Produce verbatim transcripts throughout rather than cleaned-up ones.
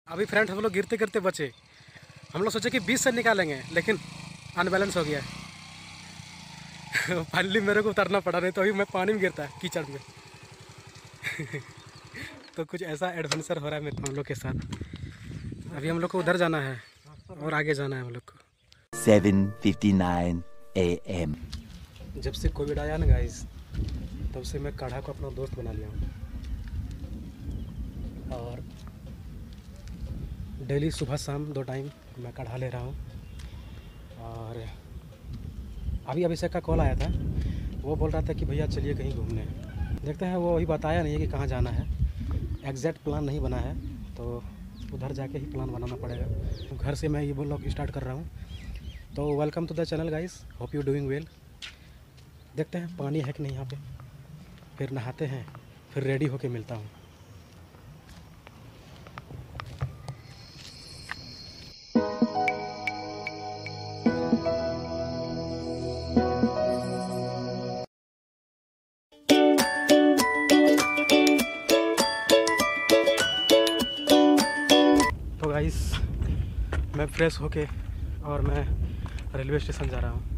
अभी फ्रेंड हम लोग गिरते गिरते बचे। हम लोग सोचे कि बीस से निकालेंगे, लेकिन अनबैलेंस हो गया फाइनली मेरे को उतरना पड़ा, नहीं तो अभी मैं पानी में गिरता है कीचड़ में तो कुछ ऐसा एडवेंचर हो रहा है मेरे हम लोग के साथ। अभी हम लोग को उधर जाना है और आगे जाना है हम लोग को। Seven fifty nine A M. जब से कोविड आया ना गाइस, तब से मैं काढ़ा को अपना दोस्त बना लिया हूँ और डेली सुबह शाम दो टाइम मैं काढ़ा ले रहा हूँ। और अभी अभिषेक का कॉल आया था, वो बोल रहा था कि भैया चलिए कहीं घूमने। देखते हैं, वो अभी बताया नहीं है कि कहाँ जाना है, एग्जैक्ट प्लान नहीं बना है, तो उधर जाके ही प्लान बनाना पड़ेगा। घर से मैं ये ब्लॉग स्टार्ट कर रहा हूँ। तो welcome to the channel guys, hope you doing well. देखते हैं पानी है कि नहीं यहाँ पे, फिर नहाते हैं, फिर रेडी होके मिलता हूँ। तो गाइस मैं फ्रेश होके और मैं रेलवे स्टेशन जा रहा हूँ।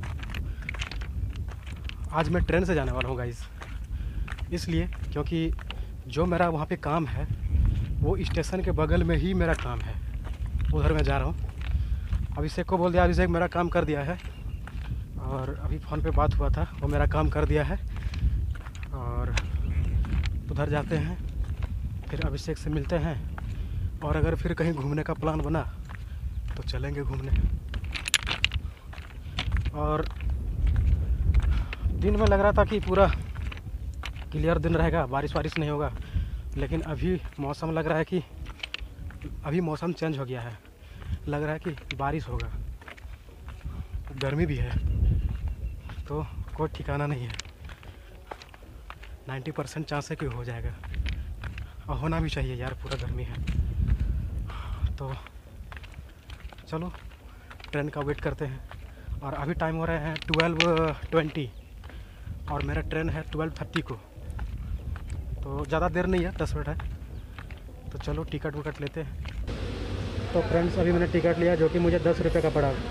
आज मैं ट्रेन से जाने वाला हूँ गाइस, इसलिए क्योंकि जो मेरा वहाँ पे काम है वो स्टेशन के बगल में ही मेरा काम है, उधर मैं जा रहा हूँ। अभिषेक को बोल दिया, अभिषेक मेरा काम कर दिया है, और अभी फ़ोन पे बात हुआ था, वो मेरा काम कर दिया है। और उधर जाते हैं, फिर अभिषेक से मिलते हैं, और अगर फिर कहीं घूमने का प्लान बना तो चलेंगे घूमने। और दिन में लग रहा था कि पूरा क्लियर दिन रहेगा, बारिश वारिश नहीं होगा, लेकिन अभी मौसम लग रहा है कि अभी मौसम चेंज हो गया है, लग रहा है कि बारिश होगा। गर्मी भी है, तो कोई ठिकाना नहीं है। नब्बे परसेंट चांस है कि हो जाएगा, और होना भी चाहिए यार, पूरा गर्मी है। तो चलो ट्रेन का वेट करते हैं। और अभी टाइम हो रहे हैं ट्वेल्व ट्वेंटी, और मेरा ट्रेन है ट्वेल्व थर्टी को, तो ज़्यादा देर नहीं है, दस मिनट है। तो चलो टिकट विकट लेते हैं। तो फ्रेंड्स अभी मैंने टिकट लिया, जो कि मुझे दस रुपये का पड़ा।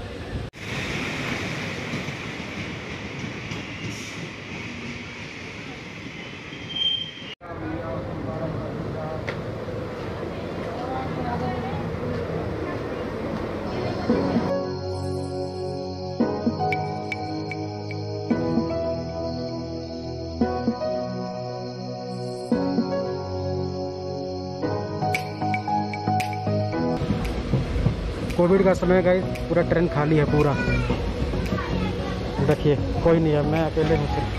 कोविड का समय गाइस, पूरा ट्रेन खाली है पूरा। देखिए कोई नहीं है, मैं अकेले हूँ सिर्फ।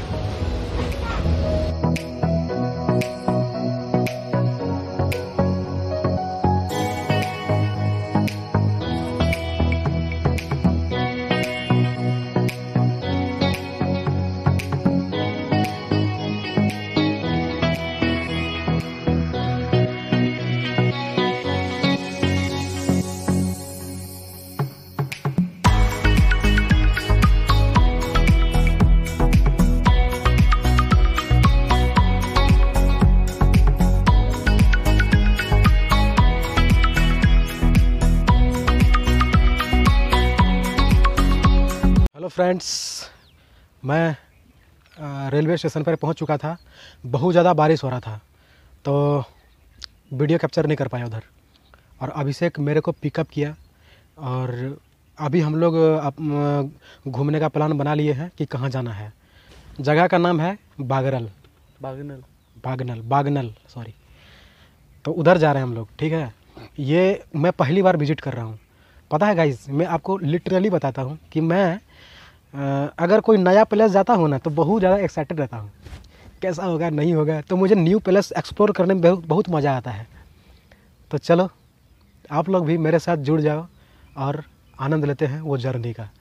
हेलो फ्रेंड्स, मैं रेलवे स्टेशन पर पहुंच चुका था। बहुत ज़्यादा बारिश हो रहा था, तो वीडियो कैप्चर नहीं कर पाया उधर। और अभिषेक मेरे को पिकअप किया, और अभी हम लोग घूमने का प्लान बना लिए हैं कि कहाँ जाना है। जगह का नाम है बागरल बागनल बागनल बागनल सॉरी। तो उधर जा रहे हैं हम लोग, ठीक है। ये मैं पहली बार विज़िट कर रहा हूँ। पता है गाइस, मैं आपको लिटरली बताता हूँ कि मैं अगर कोई नया प्लेस जाता हूँ ना, तो बहुत ज़्यादा एक्साइटेड रहता हूँ, कैसा होगा नहीं होगा। तो मुझे न्यू प्लेस एक्सप्लोर करने में बहुत बहुत मज़ा आता है। तो चलो आप लोग भी मेरे साथ जुड़ जाओ और आनंद लेते हैं वो जर्नी का।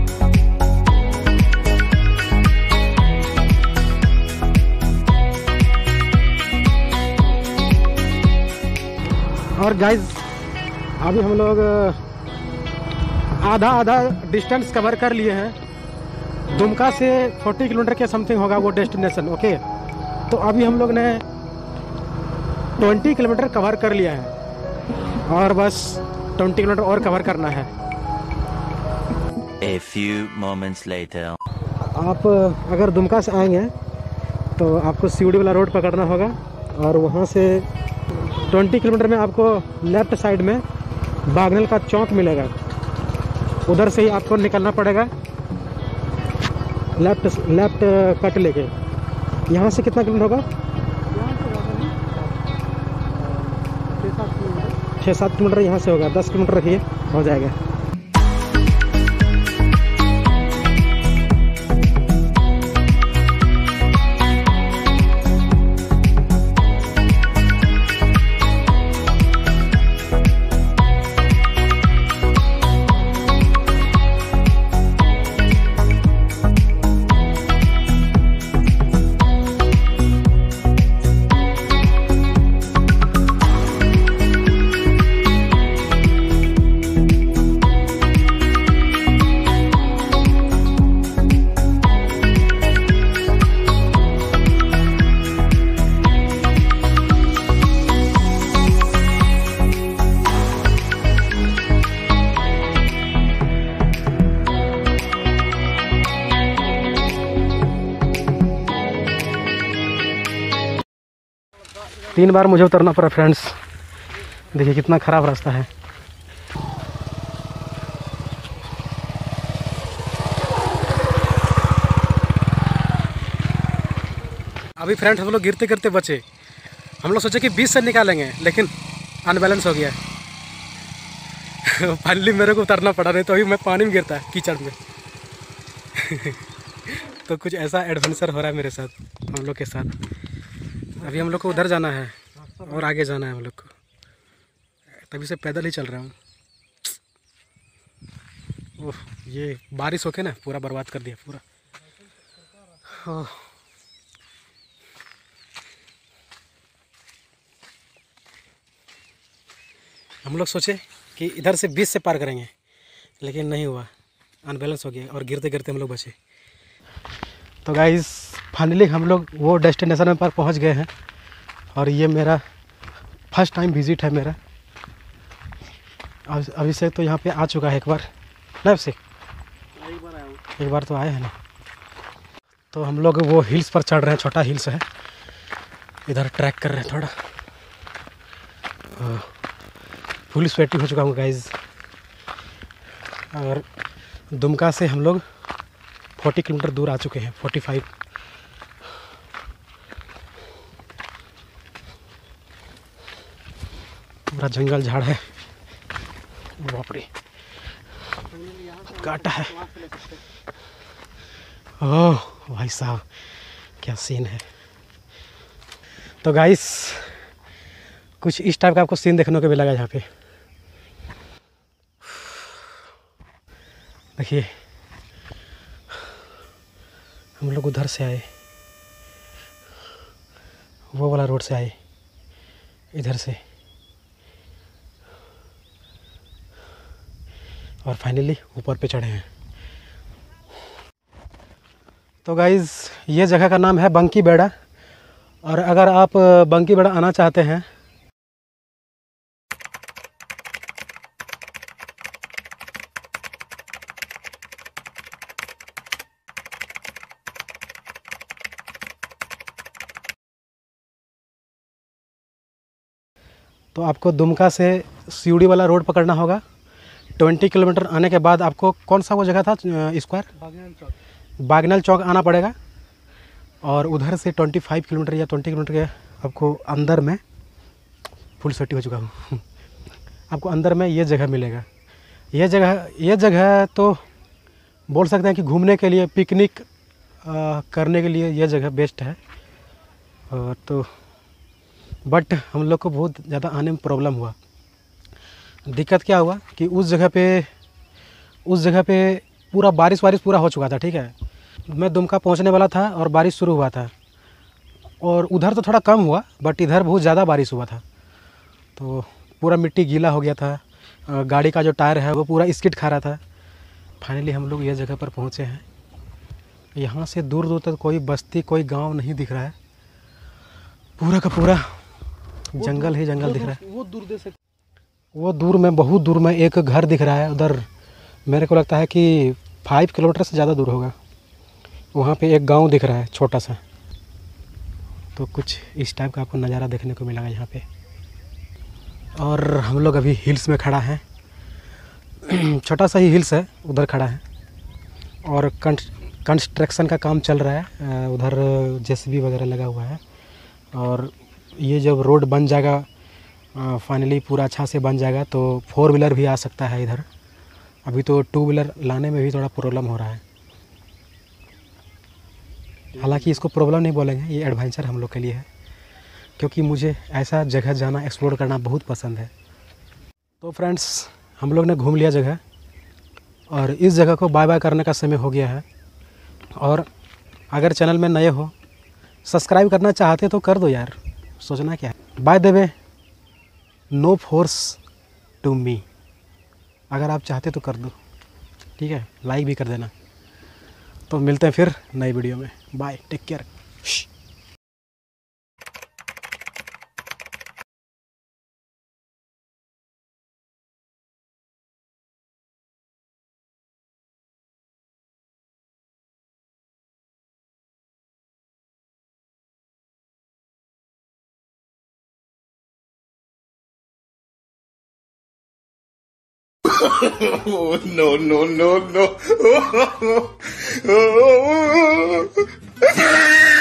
और गाइस अभी हम लोग आधा आधा डिस्टेंस कवर कर लिए हैं। दुमका से चालीस किलोमीटर के समथिंग होगा वो डेस्टिनेशन, ओके। तो अभी हम लोग ने बीस किलोमीटर कवर कर लिया है। और बस ट्वेंटी किलोमीटर और कवर करना है। A few moments later. आप अगर दुमका से आएंगे तो आपको सीवड़ी वाला रोड पकड़ना होगा और वहाँ से ट्वेंटी किलोमीटर में आपको लेफ्ट साइड में बागनल का चौक मिलेगा, उधर से ही आपको निकलना पड़ेगा लेफ्ट लेफ्ट कट लेके। यहाँ से कितना किलोमीटर होगा? छः सात किलोमीटर यहाँ से होगा, दस किलोमीटर रखिए हो जाएगा। तीन बार मुझे उतरना पड़ा फ्रेंड्स, देखिए कितना ख़राब रास्ता है। अभी फ्रेंड्स हम लोग गिरते गिरते बचे। हम लोग सोचे कि बीस से निकालेंगे, लेकिन अनबैलेंस हो गया। फाइनली मेरे को उतरना पड़ा, नहीं तो अभी मैं पानी में गिरता कीचड़ में। तो कुछ ऐसा एडवेंचर हो रहा है मेरे साथ, हम लोग के साथ। अभी हम लोग को उधर जाना है और आगे जाना है हम लोग को, तभी से पैदल ही चल रहा हूँ। ओह, ये बारिश होके ना पूरा बर्बाद कर दिया पूरा। ओह, हम लोग सोचे कि इधर से बीस से पार करेंगे, लेकिन नहीं हुआ, अनबैलेंस हो गया और गिरते गिरते हम लोग बचे। तो गाइस फाइनली हम लोग वो डेस्टिनेशन पर पहुंच गए हैं और ये मेरा फर्स्ट टाइम विज़िट है मेरा। अभिषेक तो यहाँ पे आ चुका है एक बार, ना अभिषेक? एक बार आया हूँ। एक बार तो आए हैं ना। तो हम लोग वो हिल्स पर चढ़ रहे हैं, छोटा हिल्स है, इधर ट्रैक कर रहे हैं थोड़ा। फुल स्वेटिंग हो चुका हूँ गाइस। और दुमका से हम लोग चालीस किलोमीटर दूर आ चुके हैं, पैंतालीस। पूरा जंगल झाड़ है, बाप रे, काटा है। ओह भाई साहब, क्या सीन है। तो गाइस कुछ इस टाइप का आपको सीन देखने को मिलेगा यहाँ पे। देखिए हम लोग उधर से आए, वो वाला रोड से आए, इधर से, और फाइनली ऊपर पे चढ़े हैं। तो गाइज़ ये जगह का नाम है बंकी बेड़ा, और अगर आप बंकी बेड़ा आना चाहते हैं तो आपको दुमका से सीवड़ी वाला रोड पकड़ना होगा। ट्वेंटी किलोमीटर आने के बाद आपको कौन सा वो जगह था स्क्वायर, बागनल चौक, बागनल चौक आना पड़ेगा। और उधर से पच्चीस किलोमीटर या बीस किलोमीटर के आपको अंदर में, फुल सेटी हो चुका हूँ, आपको अंदर में ये जगह मिलेगा। ये जगह ये जगह तो बोल सकते हैं कि घूमने के लिए, पिकनिक करने के लिए ये जगह बेस्ट है। और तो बट हम लोग को बहुत ज़्यादा आने में प्रॉब्लम हुआ। दिक्कत क्या हुआ कि उस जगह पे उस जगह पे पूरा बारिश वारिश पूरा हो चुका था, ठीक है। मैं दुमका पहुंचने वाला था और बारिश शुरू हुआ था, और उधर तो थोड़ा कम हुआ, बट इधर बहुत ज़्यादा बारिश हुआ था, तो पूरा मिट्टी गीला हो गया था। गाड़ी का जो टायर है वो पूरा स्किड खा रहा था। फाइनली हम लोग ये जगह पर पहुँचे हैं। यहाँ से दूर दूर तक कोई बस्ती, कोई गाँव नहीं दिख रहा है, पूरा का पूरा जंगल ही जंगल दिख रहा है। वो दूर दे सकते। वो दूर में, बहुत दूर में एक घर दिख रहा है उधर। मेरे को लगता है कि फाइव किलोमीटर से ज़्यादा दूर होगा। वहाँ पे एक गांव दिख रहा है छोटा सा। तो कुछ इस टाइप का आपको नज़ारा देखने को मिलेगा यहाँ पे। और हम लोग अभी हिल्स में खड़ा है। छोटा सा ही हिल्स है, उधर खड़ा है। और कंस्ट्रक्शन का काम चल रहा है, उधर जेसीबी वगैरह लगा हुआ है। और ये जब रोड बन जाएगा, फाइनली पूरा अच्छा से बन जाएगा, तो फोर व्हीलर भी आ सकता है इधर। अभी तो टू व्हीलर लाने में भी थोड़ा प्रॉब्लम हो रहा है। हालांकि इसको प्रॉब्लम नहीं बोलेंगे, ये एडवेंचर हम लोग के लिए है, क्योंकि मुझे ऐसा जगह जाना, एक्सप्लोर करना बहुत पसंद है। तो फ्रेंड्स, हम लोग ने घूम लिया जगह, और इस जगह को बाय बाय करने का समय हो गया है। और अगर चैनल में नए हो, सब्सक्राइब करना चाहते तो कर दो यार, सोचना क्या है। By the way, no force to me. अगर आप चाहते तो कर दो, ठीक है, लाइक भी कर देना। तो मिलते हैं फिर नई वीडियो में। Bye, take care. Oh, no, no, no, no.